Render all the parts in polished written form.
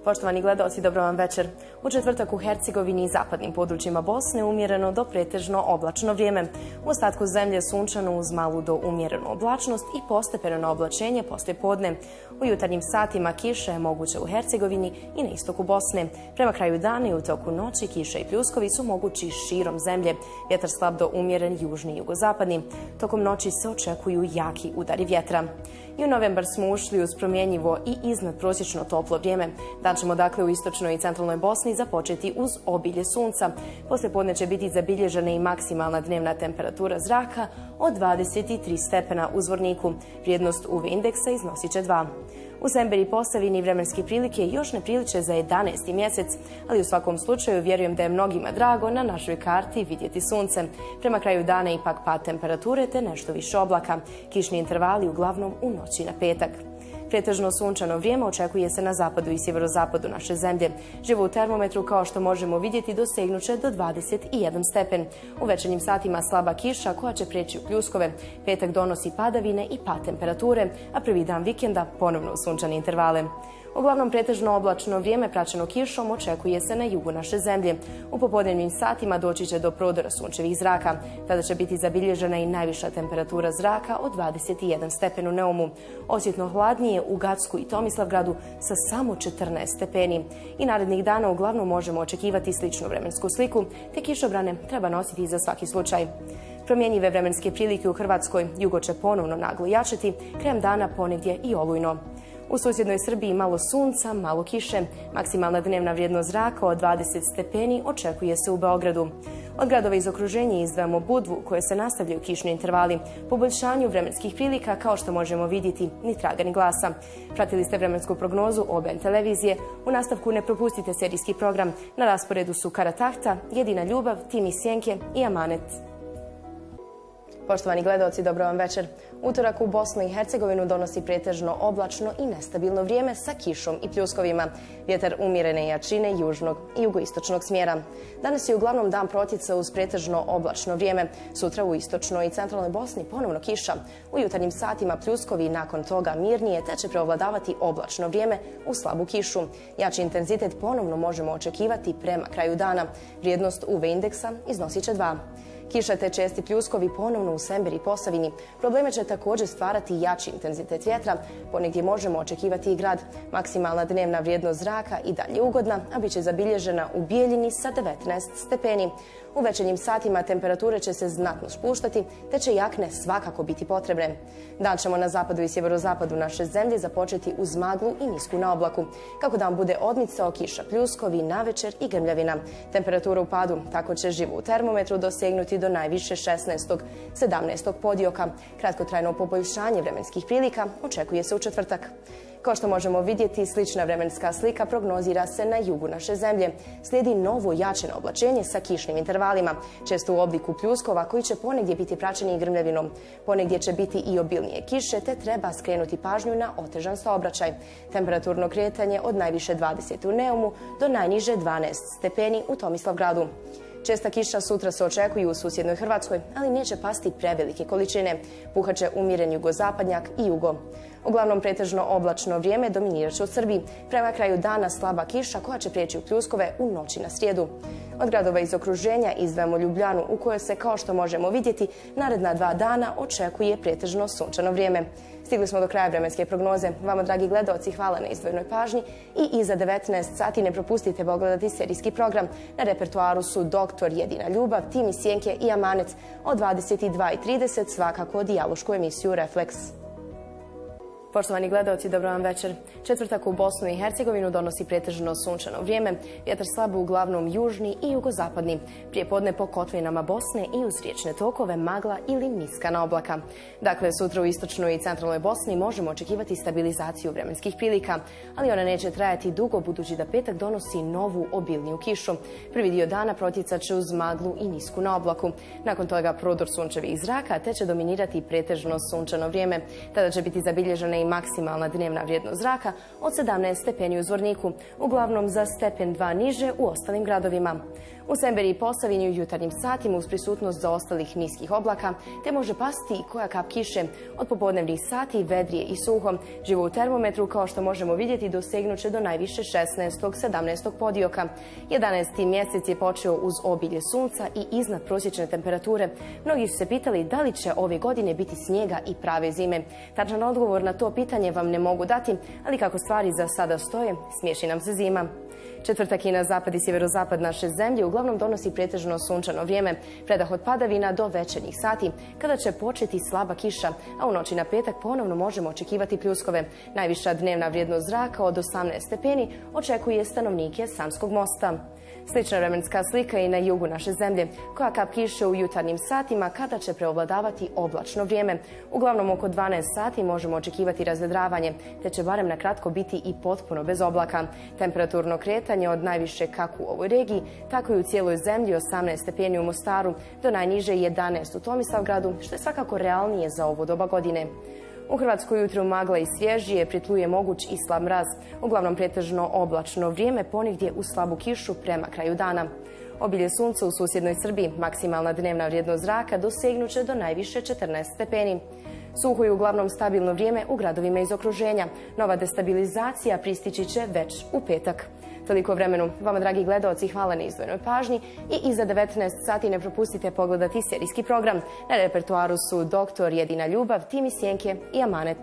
Poštovani gledaoci, dobro vam večer. U četvrtak u Hercegovini i zapadnim područjima Bosne umjereno do pretežno oblačno vrijeme. U ostatku zemlje sunčano uz malu do umjerenu oblačnost i postepeno na oblačenje poslije podne. U jutarnjim satima kiša je moguća u Hercegovini i na istoku Bosne. Prema kraju dana i u toku noći kiša i pljuskovi su mogući širom zemlje. Vjetar slab do umjeren južni i jugozapadni. Tokom noći se očekuju jaki udari vjetra. I u novembar smo ušli uz promjenjivo i iznad prosječno toplo vrijeme. Dan ćemo dakle u istočnoj i centralnoj Bosni započeti uz obilje sunca. Poslije podne će biti zabilježena i maksimalna dnevna temperatura zraka od 23 stepena u Zvorniku. Vrijednost UV indeksa iznosit će 2. U Semberi i Posavini vremenske prilike još ne priliče za 11. mjesec, ali u svakom slučaju vjerujem da je mnogima drago na našoj karti vidjeti sunce. Prema kraju dana ipak pad temperature te nešto više oblaka. Kišni intervali uglavnom u noći na petak. Pretežno sunčano vrijeme očekuje se na zapadu i sjeverozapadu naše zemlje. Živo u termometru, kao što možemo vidjeti, dosegnuće do 21 stepen. U večernjim satima slaba kiša koja će prijeći u pljuskove. Petak donosi padavine i pad temperature, a prvi dan vikenda ponovno u sunčane intervale. Uglavnom pretežno oblačno vrijeme praćeno kišom očekuje se na jugu naše zemlje. U popodnevnim satima doći će do prodora sunčevih zraka. Tada će biti zabilježena i najviša temperatura zraka od 21 stepen u Neumu. Osjetno hladnije u Gacku i Tomislavgradu sa samo 14 stepeni. I narednih dana uglavnom možemo očekivati sličnu vremensku sliku, te kišobrane treba nositi za svaki slučaj. Promjenjive vremenske prilike u Hrvatskoj, jugo će ponovno naglo jačati, krajem dana ponegdje i olujno. U susjednoj Srbiji malo sunca, malo kiše. Maksimalna dnevna vrijednost zraka od 20 stepeni očekuje se u Beogradu. Od gradova iz okruženja izdvajamo Budvu, koje se nastavljaju kišni intervali. Poboljšanju vremenskih prilika, kao što možemo vidjeti, ni traga ni glasa. Pratili ste vremensku prognozu OBN televizije. U nastavku ne propustite serijski program. Na rasporedu su Karatahta, Jedina ljubav, Timi Sjenke i Amanet. Poštovani gledaoci, dobro vam večer. Utorak u Bosnu i Hercegovinu donosi pretežno oblačno i nestabilno vrijeme sa kišom i pljuskovima. Vjetar umjerene jačine južnog i jugoistočnog smjera. Danas je uglavnom dan protjeca uz pretežno oblačno vrijeme. Sutra u istočnoj i centralnoj Bosni ponovno kiša. U jutarnjim satima pljuskovi i nakon toga mirnije, te će preovladavati oblačno vrijeme u slabu kišu. Jači intenzitet ponovno možemo očekivati prema kraju dana. Vrijednost UV indeksa iznosit će 2. Kiša te česti pljuskovi ponovno u Semberi i Posavini. Probleme će također stvarati jači intenzitet vjetra. Ponegdje možemo očekivati i grad. Maksimalna dnevna vrijednost zraka i dalje ugodna, a bit će zabilježena u Bijeljini sa 19 stepeni. U večernjim satima temperature će se znatno spuštati, te će jakne svakako biti potrebne. Dan ćemo na zapadu i sjeverozapadu naše zemlje započeti uz maglu i nisku na oblaku. Kako dan bude odmicao, kiša, pljuskovi, navečer i grmljavina. Temperatura u padu, tako će živo u termometru dosegnuti do najviše 16. 17. podioka. Kratkotrajno poboljšanje vremenskih prilika očekuje se u četvrtak. Kao što možemo vidjeti, slična vremenska slika prognozira se na jugu naše zemlje. Slijedi novo jačeno oblačenje sa kišnim intervalima, često u obliku pljuskova koji će ponegdje biti praćeni i grmljavinom. Ponegdje će biti i obilnije kiše, te treba skrenuti pažnju na otežan saobraćaj. Temperaturno kretanje od najviše 20 u Neumu do najniže 12 stepeni u Tomislavgradu. Česta kiša sutra se očekuju u susjednoj Hrvatskoj, ali neće pasti prevelike količine. Puhaće umjeren jugozapadnjak i jugo. Uglavnom pretežno oblačno vrijeme dominirat će u Srbiji. Prema kraju dana slaba kiša koja će prijeći u pljuskove u noći na srijedu. Od gradova iz okruženja izdvajamo Ljubljanu, u kojoj se, kao što možemo vidjeti, naredna 2 dana očekuje pretežno sunčano vrijeme. Stigli smo do kraja vremenske prognoze. Vama, dragi gledaoci, hvala na izdvojenoj pažnji i iza 19 sati ne propustite pogledati serijski program. Na repertoaru su Doktor, Jedina ljubav, Timi Sjenke i Amanet. Od 22:30 svakako dijalošku emisiju Refleks. Poštovani gledaoci, dobro vam večer. Četvrtak u Bosnu i Hercegovinu donosi pretežno sunčano vrijeme, vjetar slab uglavnom južni i jugozapadni. Prije podne po kotlinama Bosne i uz riječne tokove magla ili niskana oblaka. Dakle, sutra u istočnoj i centralnoj Bosni možemo očekivati stabilizaciju vremenskih prilika, ali ona neće trajati dugo budući da petak donosi novu obilniju kišu. Prvi dio dana protjecat će uz maglu i nisku na oblaku. Nakon toga prodor sunčevih zraka, te će dominirati pretežno sunčano vrijeme. Tada će biti zabilježena i maksimalna dnevna vrijednost zraka od 17 stepeni u Zvorniku, uglavnom za stepen 2 niže u ostalim gradovima. U Semberiji i Posavini u jutarnjim satima uz prisutnost zaostalih niskih oblaka, te može pasti i koja kap kiše. Od popodnevnih sati vedrije i suho. Živo u termometru, kao što možemo vidjeti, dosegnuće do najviše 16. 17. podioka. 11. mjesec je počeo uz obilje sunca i iznad prosječne temperature. Mnogi su se pitali da li će ove godine biti snijega i prave zime. Tačan odgovor na to pitanje vam ne mogu dati, ali kako stvari za sada stoje, smiješi nam se zima. Četvrtak i na zapad i sjeverozapad naše zemlje uglavnom donosi pretežno sunčano vrijeme, predah od padavina do večernjih sati, kada će početi slaba kiša, a u noći na petak ponovno možemo očekivati pljuskove. Najviša dnevna vrijednost zraka od 18 stepeni očekuje stanovnike Sanskog mosta. Slična vremenska slika i na jugu naše zemlje, koja kap kiše u jutarnjim satima kada će preovladavati oblačno vrijeme. Uglavnom oko 12 sati možemo očekivati razvedravanje, te će barem na kratko biti i potpuno bez oblaka. Temperaturno kretanje od najviše kako u ovoj regiji, tako i u cijeloj zemlji 18 stepeni u Mostaru, do najniže 11 u Tomislavgradu, što je svakako realnije za ovo doba godine. U Hrvatskoj jutro magla i svježije, pritluje moguć i slab mraz. Uglavnom pretežno oblačno vrijeme, ponegdje uz slabu kišu prema kraju dana. Obilje sunca u susjednoj Srbiji, maksimalna dnevna vrijednost zraka dosegnuće do najviše 14 stepeni. Suho i uglavnom stabilno vrijeme u gradovima iz okruženja. Nova destabilizacija pristići će već u petak. Toliko vremenu. Vama, dragi gledaoci, hvala na izdvojenoj pažnji i iza 19 sati ne propustite pogledati serijski program. Na repertoaru su Doktor, Jedina ljubav, Tim i Sjenke i Amanet.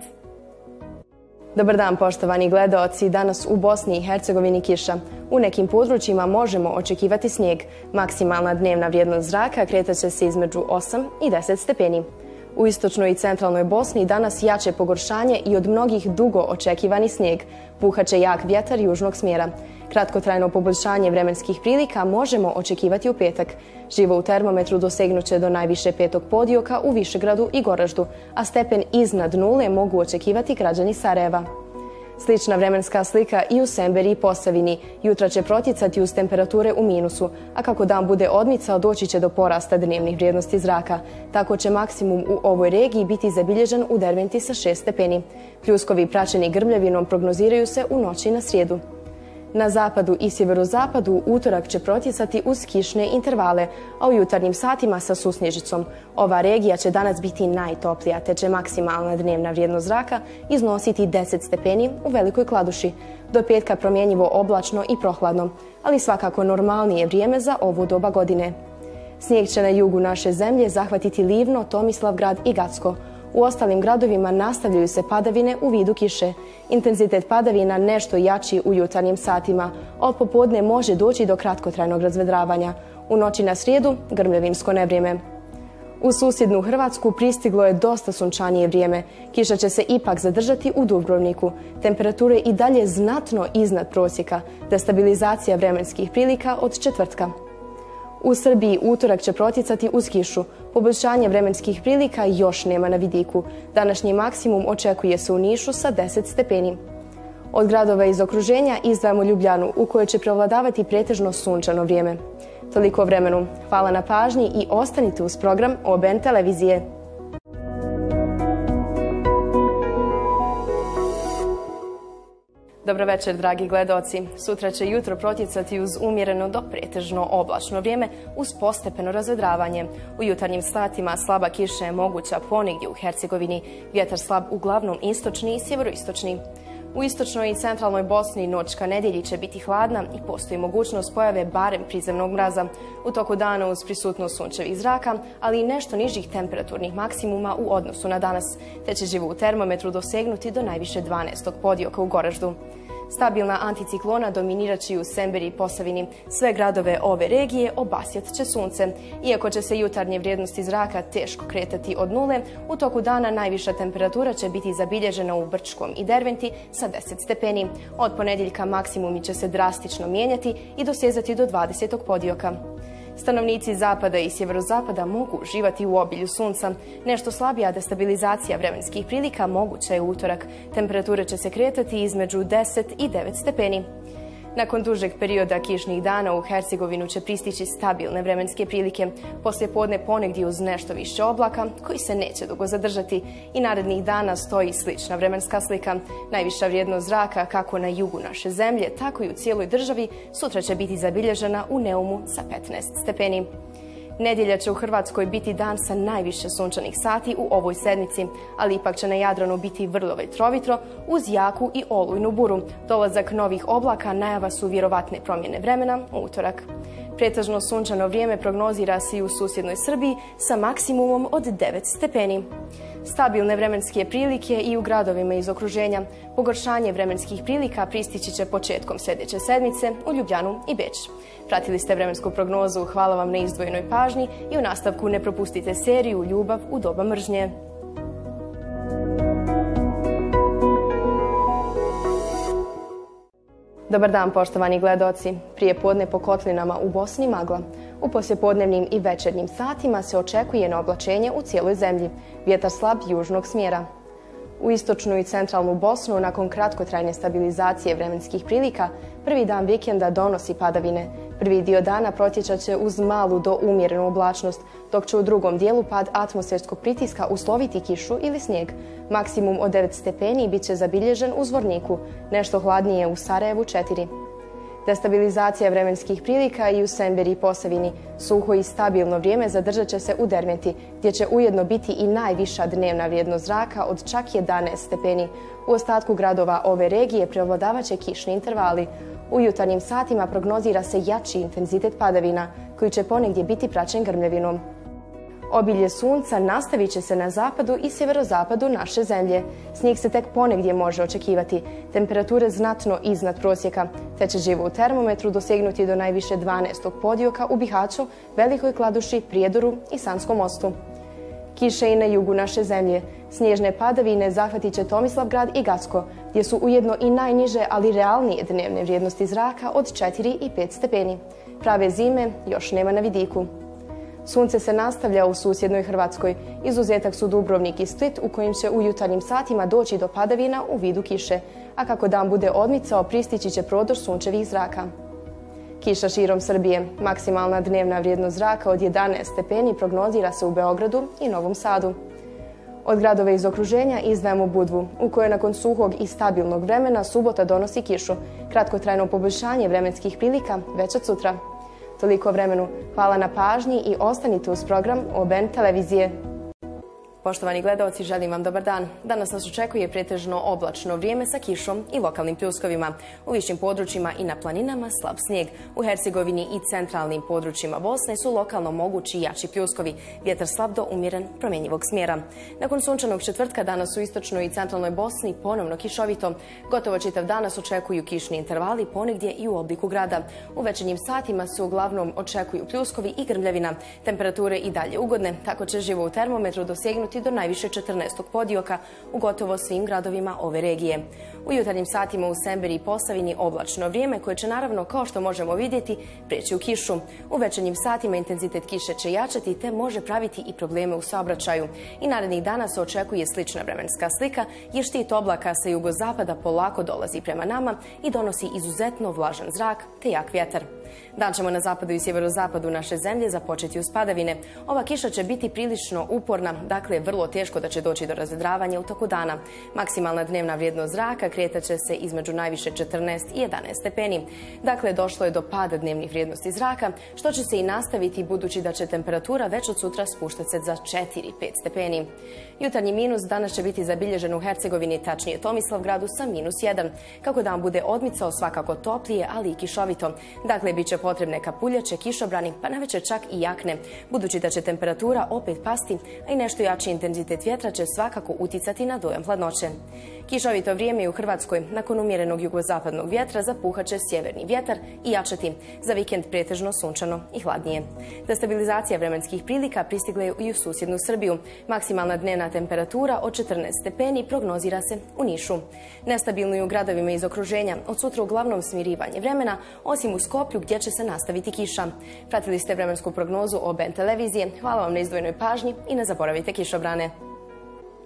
Dobar dan, poštovani gledaoci. Danas u Bosni i Hercegovini kiša. U nekim područjima možemo očekivati snijeg. Maksimalna dnevna vrijednost zraka kretaće se između 8 i 10 stepeni. U istočnoj i centralnoj Bosni danas jače pogoršanje i od mnogih dugo očekivani snijeg. Puhaće jak vjetar južnog smjera. Kratkotrajno poboljšanje vremenskih prilika možemo očekivati u petak. Živo u termometru dosegnuće do najviše 5. podioka u Višegradu i Goraždu, a stepen iznad nule mogu očekivati građani Sarajeva. Slična vremenska slika i u Semberiji i Posavini. Jutra će protjecati uz temperature u minusu, a kako dan bude odmicao doći će do porasta dnevnih vrijednosti zraka. Tako će maksimum u ovoj regiji biti zabilježen u Derventi sa 6 stepeni. Pljuskovi praćeni grmljavinom prognoziraju se u noći na srijedu. Na zapadu i sjeverozapadu utorak će protjecati uz kišne intervale, a u jutarnjim satima sa susnježicom. Ova regija će danas biti najtoplija, te će maksimalna dnevna vrijednost zraka iznositi 10 stepeni u Velikoj Kladuši. Do petka promjenjivo oblačno i prohladno, ali svakako normalnije vrijeme za ovu doba godine. Snijeg će na jugu naše zemlje zahvatiti Livno, Tomislavgrad i Gacko. U ostalim gradovima nastavljaju se padavine u vidu kiše. Intenzitet padavina nešto jači u jutarnjim satima. Od popodne može doći do kratkotrajnog razvedravanja. U noći na srijedu grmljavinsko nevrijeme. U susjednu Hrvatsku pristiglo je dosta sunčanije vrijeme. Kiša će se ipak zadržati u Dubrovniku. Temperature i dalje znatno iznad prosjeka. Destabilizacija vremenskih prilika od četvrtka. U Srbiji utorak će protjecati uz kišu. Poboljšanje vremenskih prilika još nema na vidiku. Današnji maksimum očekuje se u Nišu sa 10 stepeni. Od gradova iz okruženja izdvajamo Ljubljanu, u kojoj će prevladavati pretežno sunčano vrijeme. Toliko vremenu. Hvala na pažnji i ostanite uz program OBN televizije. Dobro večer, dragi gledaoci. Sutra će jutro protjecati uz umjereno do pretežno oblačno vrijeme uz postepeno razvedravanje. U jutarnjim satima slaba kiša je moguća ponegdje u Hercegovini. Vjetar slab uglavnom istočni i sjeveroistočni. U istočnoj i centralnoj Bosni noć ka nedjelji će biti hladna i postoji mogućnost pojave barem prizemnog mraza. U toku dana uz prisutnost sunčevih zraka, ali i nešto nižih temperaturnih maksimuma u odnosu na danas, te će živo u termometru dosegnuti do najviše 12. podioka u Goraždu. Stabilna anticiklona dominirat će u Semberiji i Posavini. Sve gradove ove regije obasjat će sunce. Iako će se jutarnje vrijednosti zraka teško kretati od nule, u toku dana najviša temperatura će biti zabilježena u Brčkom i Derventi sa 10 stepeni. Od ponedjeljka maksimumi će se drastično mijenjati i dosezati do 20. podioka. Stanovnici zapada i sjeverozapada mogu uživati u obilju sunca. Nešto slabija destabilizacija vremenskih prilika moguća je u utorak. Temperature će se kretati između 10 i 9 stepeni. Nakon dužeg perioda kišnih dana u Hercegovinu će pristići stabilne vremenske prilike. Poslijepodne ponegdje uz nešto više oblaka, koji se neće dugo zadržati, i narednih dana stoji slična vremenska slika. Najviša vrijednost zraka, kako na jugu naše zemlje, tako i u cijeloj državi, sutra će biti zabilježena u Neumu sa 15 stepeni. Nedjelja će u Hrvatskoj biti dan sa najviše sunčanih sati u ovoj sedmici, ali ipak će na Jadranu biti vrlo vetrovitro uz jaku i olujnu buru. Dolazak novih oblaka najava su vjerovatne promjene vremena u utorak. Pretežno sunčano vrijeme prognozira se i u susjednoj Srbiji sa maksimumom od 9 stepeni. Stabilne vremenske prilike i u gradovima iz okruženja. Pogoršanje vremenskih prilika pristići će početkom sljedeće sedmice u Ljubljanu i Beč. Pratili ste vremensku prognozu, hvala vam na izdvojenoj pažnji i u nastavku ne propustite seriju Ljubav u doba mržnje. Dobar dan, poštovani gledaoci. Prije podne po kotlinama u Bosni magla. U poslijepodnevnim i večernjim satima se očekuje na oblačenje u cijeloj zemlji. Vjetar slab južnog smjera. U istočnu i centralnu Bosnu, nakon kratkotrajne stabilizacije vremenskih prilika, prvi dan vikenda donosi padavine. Prvi dio dana protječat će uz malu do umjerenu oblačnost, dok će u drugom dijelu pad atmosferskog pritiska usloviti kišu ili snijeg. Maksimum od 9 stepeni bit će zabilježen u Zvorniku, nešto hladnije u Sarajevu 4. Destabilizacija vremenskih prilika i u Semberi i Posavini. Suho i stabilno vrijeme zadržat će se u Derventi, gdje će ujedno biti i najviša dnevna vrijednost zraka od čak 11 stepeni. U ostatku gradova ove regije prevladavat će kišni intervali. U jutarnjim satima prognozira se jači intenzitet padavina, koji će ponegdje biti praćen grmljevinom. Obilje sunca nastavit će se na zapadu i sjeverozapadu naše zemlje. Snijeg se tek ponegdje može očekivati. Temperature znatno iznad prosjeka, te će živo u termometru dosegnuti do najviše 12. podioka u Bihaću, Velikoj Kladuši, Prijedoru i Sanskom Mostu. Kiše i na jugu naše zemlje. Snježne padavine zahvatit će Tomislavgrad i Gacko, gdje su ujedno i najniže, ali realnije dnevne vrijednosti zraka od 4 i 5 stepeni. Prave zime još nema na vidiku. Sunce se nastavlja u susjednoj Hrvatskoj. Izuzetak su Dubrovnik i Split, u kojim će u jutarnjim satima doći do padavina u vidu kiše, a kako dan bude odmicao, pristići će prodor sunčevih zraka. Kiša širom Srbije. Maksimalna dnevna vrijednost zraka od 11 stepeni prognozira se u Beogradu i Novom Sadu. Od gradova iz okruženja izdvajamo Budvu, u kojoj nakon suhog i stabilnog vremena subota donosi kišu. Kratkotrajno poboljšanje vremenskih prilika već od sutra. Toliko o vremenu. Hvala na pažnji i ostanite uz program OBN televizije. Poštovani gledalci, želim vam dobar dan. Danas nas očekuje pretežno oblačno vrijeme sa kišom i lokalnim pljuskovima. U višim područjima i na planinama slab snijeg. U Hercegovini i centralnim područjima Bosne su lokalno mogući jači pljuskovi. Vjetar slab do umjeren promjenjivog smjera. Nakon sunčanog četvrtka danas u istočnoj i centralnoj Bosni ponovno kišovito. Gotovo čitav dan nas očekuju kišni intervali, ponegdje i u obliku grada. U večernjim satima se uglavnom očekuju pljuskovi i grmljavina. Temperature i dalje ugodne, tako će živo u termometru dosegnuti do najviše 14. podioka u gotovo svim gradovima ove regije. U jutarnjim satima u Semberi i Posavini oblačno vrijeme, koje će naravno, kao što možemo vidjeti, prijeći u kišu. U večernjim satima intenzitet kiše će jačati, te može praviti i probleme u saobraćaju. I narednih dana se očekuje slična vremenska slika, jer štit oblaka sa jugozapada polako dolazi prema nama i donosi izuzetno vlažan zrak te jak vjetar. Dan ćemo na zapadu i sjeverozapadu naše zemlje započeti uz padavine. Ova kiša će biti prilično uporna, dakle vrlo teško da će doći do razvedravanja u toku dana. Maksimalna dnevna vrijednost zraka kretat će se između najviše 14 i 11 stepeni. Dakle, došlo je do pada dnevnih vrijednosti zraka, što će se i nastaviti budući da će temperatura već od sutra spuštati se za 4-5 stepeni. Jutarnji minus danas će biti zabilježen u Hercegovini, tačnije Tomislavgradu, sa -1. Kako dan bude odmicao, svakako toplije, ali i kišovito. Dakle, bit će potrebne kapuljače, kišobrani, pa navečer čak i jakne. Budući da će temperatura opet pasti, a i nešto jači intenzitet vjetra će svakako uticati na dojam hladnoće. Kišovito vrijeme je u Hrvatskoj. Nakon umjerenog jugozapadnog vjetra zapuhat će sjeverni vjetar i jačati. Za vikend pretežno sunčano i hladnije. Destabilizacija vremenskih prilika pristigla je i u susjednu Srbiju. Maksimalna dnevna temperatura od 14 stepeni prognozira se u Nišu. Nestabilno je u gradovima iz okruženja. Od sutra uglavnom smirivanje vremena, osim u Skoplju gdje će se nastaviti kiša. Pratili ste vremensku prognozu OBN televizije. Hvala vam na izdvojenoj pažnji i ne zaboravite kišobrane.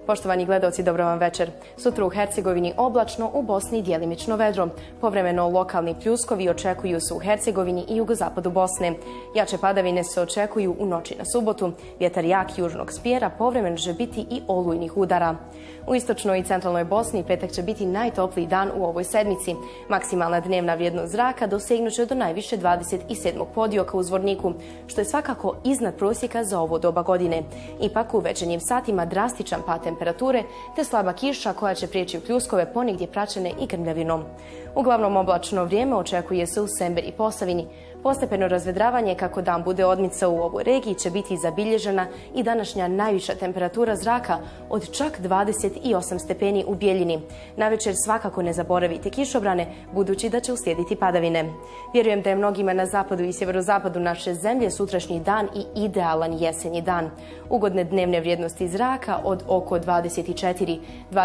Poštovani gledaoci, dobro vam večer. Sutra u Hercegovini oblačno, u Bosni djelimično vedro. Povremeno lokalni pljuskovi očekuju se u Hercegovini i jugozapadu Bosne. Jače padavine se očekuju u noći na subotu. Vjetar jak južnog smjera, povremeno će biti i olujnih udara. U istočnoj i centralnoj Bosni petak će biti najtopliji dan u ovoj sedmici. Maksimalna dnevna vrijednost zraka dosegnuće do najviše 27. podioka u Zvorniku, što je svakako iznad prosjeka za ovo doba godine. Ipak u večernjim satima drastičan pad temperature te slaba kiša koja će prijeći u pljuskove, ponegdje praćene i grmljavinom. Uglavnom oblačno vrijeme očekuje se u Semberi i Posavini. Postepeno razvedravanje kako dan bude odmicao u ovoj regiji će biti zabilježena i današnja najviša temperatura zraka od čak 28 stepeni u Bijeljini. Navečer svakako ne zaboravite kišobrane, budući da će uslijediti padavine. Vjerujem da je mnogima na zapadu i sjeverozapadu naše zemlje sutrašnji dan i idealan jesenji dan. Ugodne dnevne vrijednosti zraka od oko 24-27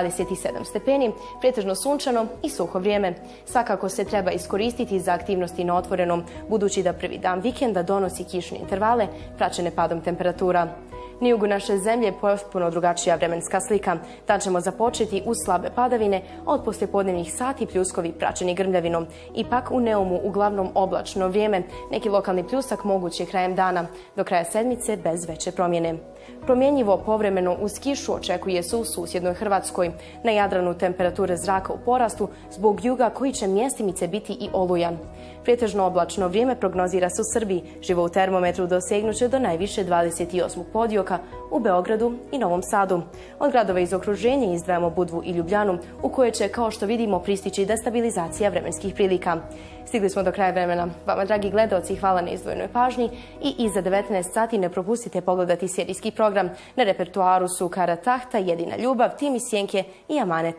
stepeni, pretežno sunčano i suho vrijeme. Svakako se treba iskoristiti za aktivnosti na otvorenom, budući da prvi dan vikenda donosi kišne intervale praćene padom temperatura. Na jugu naše zemlje je potpuno drugačija vremenska slika. Dan ćemo započeti uz slabe padavine, a od poslijepodnevnih sati pljuskovi praćeni grmljavinom. Ipak u Neumu uglavnom oblačno vrijeme, neki lokalni pljusak mogući krajem dana, do kraja sedmice bez veće promjene. Promjenjivo povremeno uz kišu očekuje se u susjednoj Hrvatskoj. Na Jadranu temperature zraka u porastu zbog juga koji će mjestimice biti i olujan. Pretežno oblačno vrijeme prognozira se u Srbiji. Živo u termometru dosegnuće do najviše 28. podioka u Beogradu i Novom Sadu. Od gradova iz okruženja izdvajamo Budvu i Ljubljanu, u kojoj će, kao što vidimo, pristići destabilizacija vremenskih prilika. Stigli smo do kraja vremena. Vama, dragi gledaoci, hvala na izdvojenoj pažnji i iza 19 sati ne propustite pogledati serijski program. Na repertuaru su Kara Tahta, Jedina ljubav, Tim iz Sjenke i Amanet.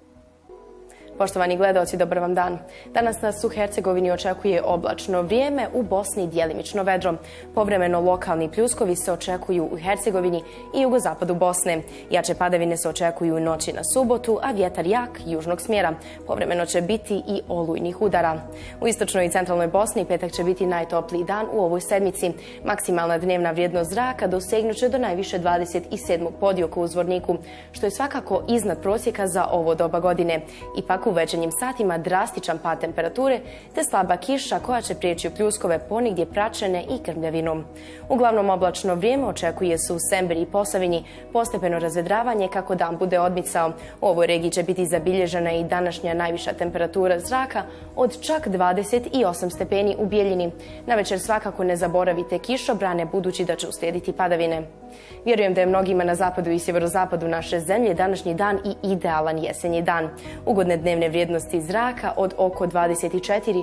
Poštovani gledaoci, dobar vam dan. Danas nas u Hercegovini očekuje oblačno vrijeme, u Bosni djelimično vedro. Povremeno lokalni pljuskovi se očekuju u Hercegovini i jugozapadu Bosne. Jače padavine se očekuju u noći na subotu, a vjetar jak južnog smjera. Povremeno će biti i olujnih udara. U istočnoj i centralnoj Bosni petak će biti najtopliji dan u ovoj sedmici. Maksimalna dnevna vrijednost zraka dosegnuće do najviše 27. podioka u Zvorniku, što je svakako iznad prosjeka za ovo doba godine. Ipak u večernjim satima drastičan pad temperature te slaba kiša koja će prijeći u pljuskove, ponegdje praćene i grmljavinom. Uglavnom oblačno vrijeme očekuje se u Semberi i Posavini. Postepeno razvedravanje kako dan bude odmicao. U ovoj regiji će biti zabilježena i današnja najviša temperatura zraka od čak 28 stepeni u Bijeljini. Navečer svakako ne zaboravite kišobrane, budući da će uslijediti padavine. Vjerujem da je mnogima na zapadu i sjeverozapadu naše zemlje današnji dan i idealan jesenji dan. Ugodne dnevne vrijednosti zraka od oko 24-27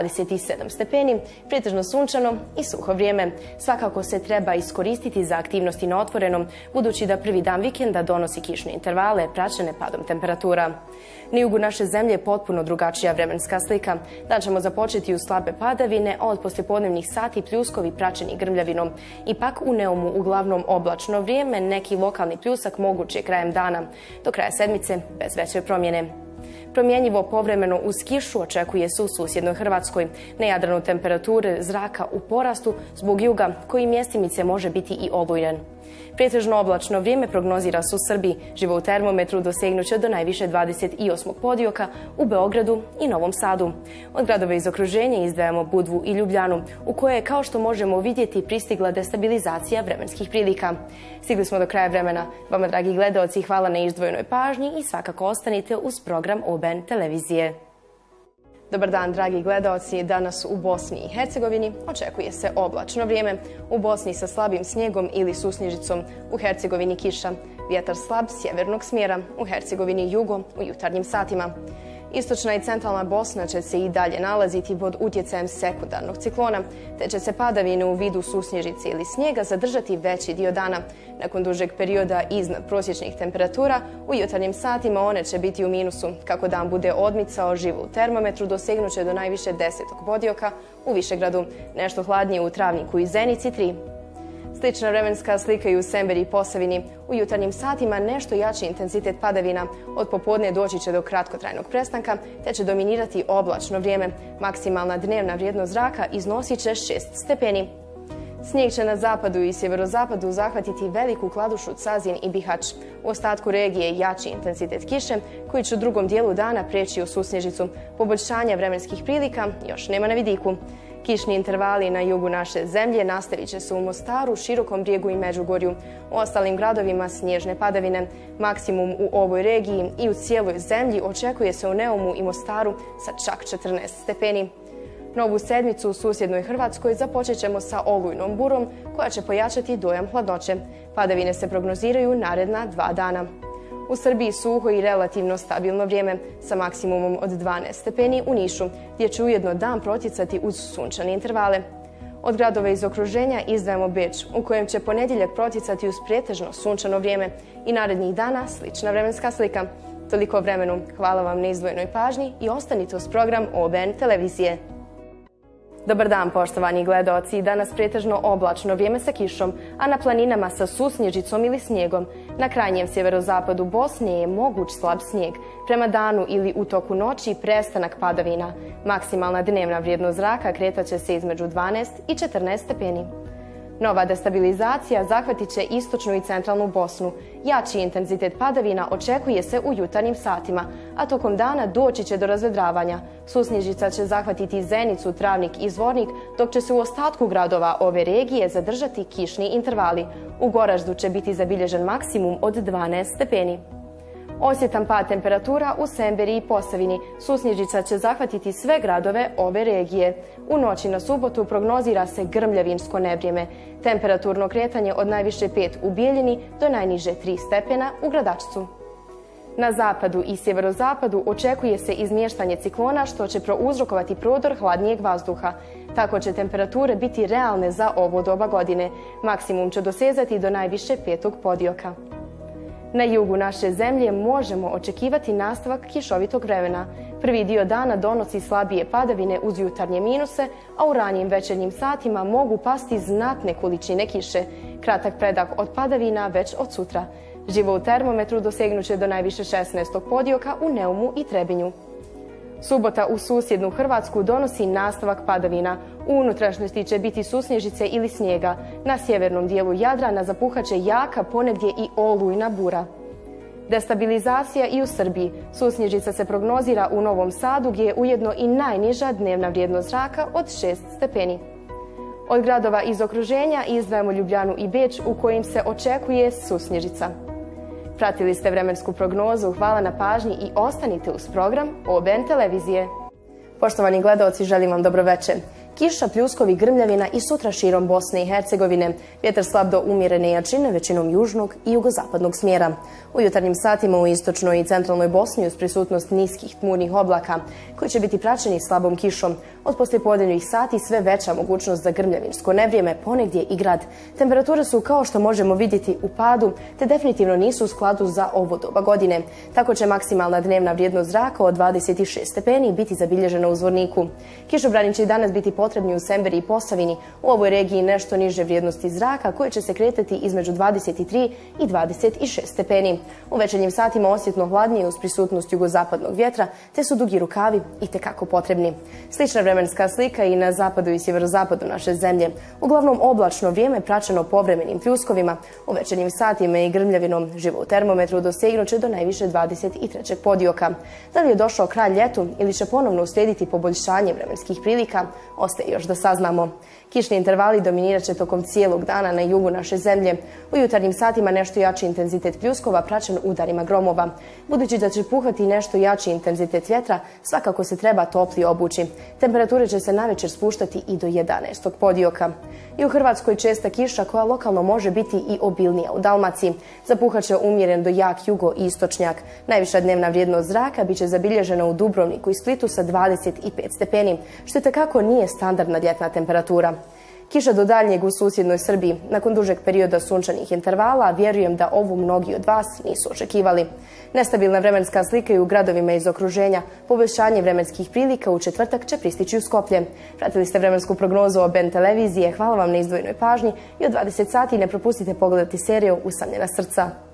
stepeni, pretežno sunčano i suho vrijeme. Svakako se treba iskoristiti za aktivnosti na otvorenom, budući da prvi dan vikenda donosi kišne intervale praćene padom temperatura. Na jugu naše zemlje je potpuno drugačija vremenska slika. Dan ćemo započeti uz slabe padavine, a od poslijepodnevnih sati pljuskovi praćeni grmljavinom. Ipak u Neumu uglavnom oblačno vrijeme, neki lokalni pljusak moguć je krajem dana, do kraja sedmice bez veće promjene. Promjenjivo povremeno uz kišu očekuje se u susjednoj Hrvatskoj. Na Jadranu temperature zraka u porastu zbog juga koji mjestimice može biti i olujan. Pretežno oblačno vrijeme prognozira se u Srbiji. Živo u termometru dosegnuće do najviše 28. podioka u Beogradu i Novom Sadu. Od gradova iz okruženja izdvajamo Budvu i Ljubljanu, u kojoj je, kao što možemo vidjeti, pristigla destabilizacija vremenskih prilika. Stigli smo do kraja vremena. Vama, dragi gledaoci, hvala na izdvojenoj pažnji i svakako ostanite uz program OBN televizije. Dobar dan, dragi gledaoci. Danas u Bosni i Hercegovini očekuje se oblačno vrijeme. U Bosni sa slabim snijegom ili susnježicom, u Hercegovini kiša. Vjetar slab sjevernog smjera, u Hercegovini jugo u jutarnjim satima. Istočna i centralna Bosna će se i dalje nalaziti pod utjecajem sekundarnog ciklona, te će se padavine u vidu susnježice ili snijega zadržati veći dio dana. Nakon dužeg perioda iznad prosječnih temperatura, u jutarnjim satima one će biti u minusu. Kako dan bude odmicao, živo u termometru dosegnuće do najviše 10. podioka u Višegradu, nešto hladnije u Travniku i Zenici 3. Slična vremenska slika i u Semberi i Posavini. U jutarnjim satima nešto jači intenzitet padavina. Od popodne doći će do kratkotrajnog prestanka, te će dominirati oblačno vrijeme. Maksimalna dnevna vrijednost zraka iznosit će 6 stepeni. Snijeg će na zapadu i sjeverozapadu zahvatiti Veliku Kladušu, Cazin i Bihać. U ostatku regije jači intenzitet kiše, koji će u drugom dijelu dana preći u susnježicu. Poboljšanja vremenskih prilika još nema na vidiku. Kišni intervali na jugu naše zemlje nastavit će se u Mostaru, Širokom Brijegu i Međugorju. U ostalim gradovima snježne padavine. Maksimum u ovoj regiji i u cijeloj zemlji očekuje se u Neumu i Mostaru sa čak 14 stepeni. Novu sedmicu u susjednoj Hrvatskoj započet ćemo sa olujnom burom koja će pojačati dojam hladnoće. Padavine se prognoziraju naredna 2 dana. U Srbiji suho i relativno stabilno vrijeme sa maksimumom od 12 stepeni u Nišu, gdje će ujedno dan protjecati uz sunčane intervale. Od gradova iz okruženja izdvajamo Beč, u kojem će ponedjeljak protjecati uz pretežno sunčano vrijeme i narednih dana slična vremenska slika. Toliko o vremenu. Hvala vam na izdvojenoj pažnji i ostanite uz program OBN televizije. Dobar dan, poštovani gledaoci. Danas pretežno oblačno vrijeme sa kišom, a na planinama sa susnježicom ili snijegom. Na krajnjem sjeverozapadu Bosne je moguć slab snijeg. Prema danu ili u toku noći prestanak padavina. Maksimalna dnevna vrijednost zraka kretaće se između 12 i 14 stepeni. Nova destabilizacija zahvatit će istočnu i centralnu Bosnu. Jači intenzitet padavina očekuje se u jutarnjim satima, a tokom dana doći će do razvedravanja. Susnježica će zahvatiti Zenicu, Travnik i Zvornik, dok će se u ostatku gradova ove regije zadržati kišni intervali. U Goraždu će biti zabilježen maksimum od 12 stepeni. Osjetan pad temperatura u Semberi i Posavini. Susnježica će zahvatiti sve gradove ove regije. U noći na subotu prognozira se grmljavinsko nevrijeme. Temperaturno kretanje od najviše 5 u Bijeljini do najniže 3 stepena u Gradačcu. Na zapadu i sjeverozapadu očekuje se izmještanje ciklona što će prouzrokovati prodor hladnijeg vazduha. Tako će temperature biti realne za ovo doba godine. Maksimum će dosezati do najviše 5. podioka. Na jugu naše zemlje možemo očekivati nastavak kišovitog vremena. Prvi dio dana donosi slabije padavine uz jutarnje minuse, a u ranijim večernjim satima mogu pasti znatne količine kiše. Kratak predah od padavina već od sutra. Živo u termometru dosegnuće do najviše 16. podioka u Neumu i Trebinju. Subota u susjednu Hrvatsku donosi nastavak padavina. U unutrašnjosti će biti susnježice ili snijega. Na sjevernom dijelu Jadrana zapuhaće jaka, ponegdje i olujna bura. Destabilizacija i u Srbiji. Susnježica se prognozira u Novom Sadu, gdje je ujedno i najniža dnevna vrijednost zraka od 6 stepeni. Od gradova iz okruženja izdvajamo Ljubljanu i Beč, u kojim se očekuje susnježica. Pratili ste vremensku prognozu, hvala na pažnji i ostanite uz program OBN televizije. Poštovani gledaoci, želim vam dobro večer. Kiša, pljuskovi, grmljavina i sutra širom Bosne i Hercegovine. Vjetar slab do umjerene jačine, većinom južnog i jugozapadnog smjera. U jutarnjim satima u istočnoj i centralnoj Bosni uz prisutnost niskih tmurnih oblaka, koji će biti praćeni slabom kišom. Od poslijepodnevnih sati sve veća mogućnost za grmljavinsko nevrijeme, ponegdje i grad. Temperature su, kao što možemo vidjeti, u padu, te definitivno nisu u skladu za ovo doba godine. Tako će maksimalna dnevna vrijednost zraka od 26 stepeni biti zabilježena u Zvorniku. Kišobrani će i danas biti potrebni u Semberi i Posavini. U ovoj regiji nešto niže vrijednosti zraka koje će se kretati između 23 i 26 stepeni. U večernjim satima osjetno hladnije uz prisutnost jugozapadnog vjetra, te su dugi rukavi itekako potrebni. Slična vremenska slika i na zapadu i sjeverozapadu naše zemlje. Uglavnom oblačno vrijeme praćeno povremenim pljuskovima. U večernjim satima i grmljavinom živo u termometru dosegnuće do najviše 23. podioka. Da li je došao kraj ljetu ili će ponovno uslijediti poboljšanje vremenskih prilika, ostaje još da saznamo. Kišni intervali dominirat će tokom cijelog dana na jugu naše zemlje. U jutarnjim satima nešto jači intenzitet pljuskova praćen udarima gromova. Budući da će puhati nešto jači intenzitet vjetra, svakako se treba toplije obući. Temperature će se navečer spuštati i do 11. podioka. I u Hrvatskoj česta kiša koja lokalno može biti i obilnija u Dalmaciji. Zapuhat će umjeren do jak jugo-istočnjak. Najviša dnevna vrijednost zraka biće zabilježena u Dubrovniku i Splitu sa 25 stepeni, što itekako nije standardna ljetna temperatura. Kiša do daljnjeg u susjednoj Srbiji. Nakon dužeg perioda sunčanih intervala, vjerujem da ovu mnogi od vas nisu očekivali. Nestabilna vremenska slika i u gradovima iz okruženja. Poboljšanje vremenskih prilika u četvrtak će pristići u Skoplje. Pratili ste vremensku prognozu OBN televizije. Hvala vam na izdvojenoj pažnji i od 20 sati ne propustite pogledati seriju Usamljena srca.